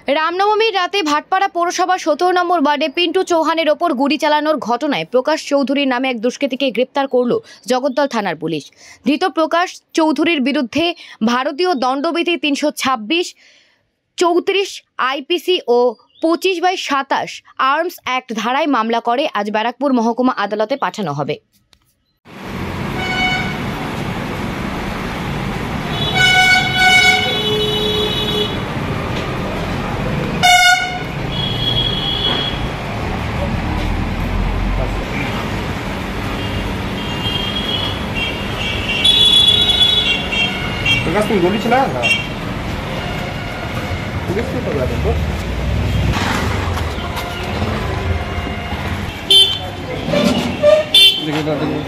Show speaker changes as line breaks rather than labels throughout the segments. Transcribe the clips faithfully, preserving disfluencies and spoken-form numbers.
রামনবমীর রাতে ভাটপাড়া পৌরসভা সতেরো নম্বর ওয়ার্ডে পিন্টু চৌহানের ওপর গুলি চালানোর ঘটনায় প্রকাশ চৌধুরীর নামে এক দুষ্কৃতীকে গ্রেপ্তার করল জগদ্দল থানার পুলিশ। ধৃত প্রকাশ চৌধুরীর বিরুদ্ধে ভারতীয় দণ্ডবিধি তিনশো ছাব্বিশ চৌত্রিশ আইপিসি ও পঁচিশ বাই সাতাশ আর্মস অ্যাক্ট ধারায় মামলা করে আজ ব্যারাকপুর মহকুমা আদালতে পাঠানো হবে।
प्रकाश तुम गोली चलाया था? पुलिस क्यों पकड़ा तुमको? देखिए ना देखिए।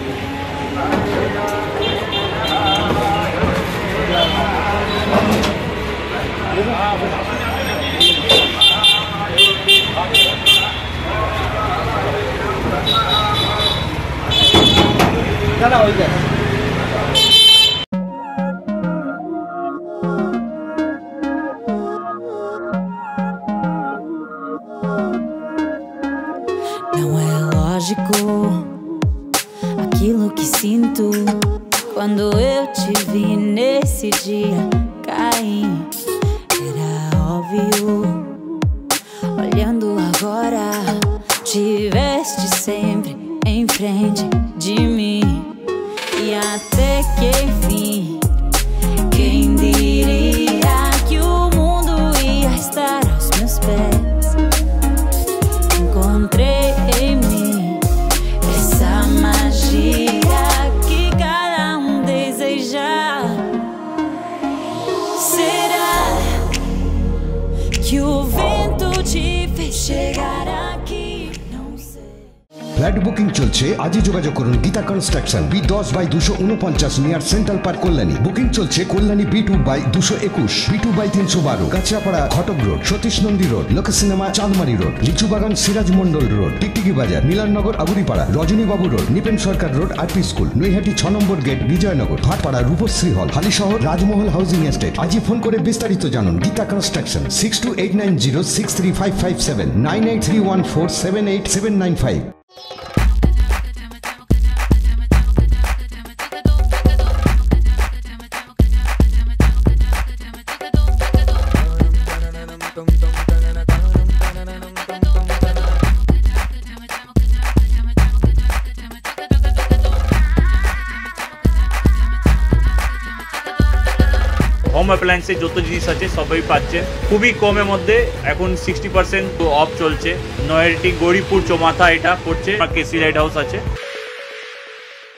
चला हो गया।
Não é lógico aquilo que sinto quando eu te vi nesse dia cair. Era óbvio, olhando agora, tiveste sempre em frente de mim. E até que enfim, quem diria que o mundo ia estar aos meus pés? Encontrei em mim essa magia que cada um deseja. Será que o vento te fez chegar aqui? Não sei.
Flat booking চলছে, আজই যোগাযোগ করুন Geeta construction B দশ by দুশো উনপঞ্চাশ near central park Kalyani. Booking চলছে Kalyani B two by দুশো একুশ, বি টু বাই তিনশো বারো, Kanchrapara Ghatak road, Satish Nandi road, Lok cinema Chandmari road, Lichubagan Siraj Mondal road, Tiktiki Bazar, Milannagar Aburipara, Rajanibabu road, Nipen Sarkar road, RP school, Naihati ছ number gate, Bijoynagar, Bhatpara Rupashree hall, Halisahar Rajmahal housing estate. আজই ফোন করে বিস্তারিত জানুন Gita construction six two eight nine zero six three five five seven nine eight three one four seven eight seven nine five.
Home অ্যাপ্লায়েন্সের যত জিনিস আছে সবই পাচ্ছেন খুবই কমের মধ্যে। এখন সিক্সটি পার্সেন্ট অফ চলছে। নয়ারটি গৌরীপুর চৌমাথা এটা পড়ছে, কেসি লাইট হাউস আছে।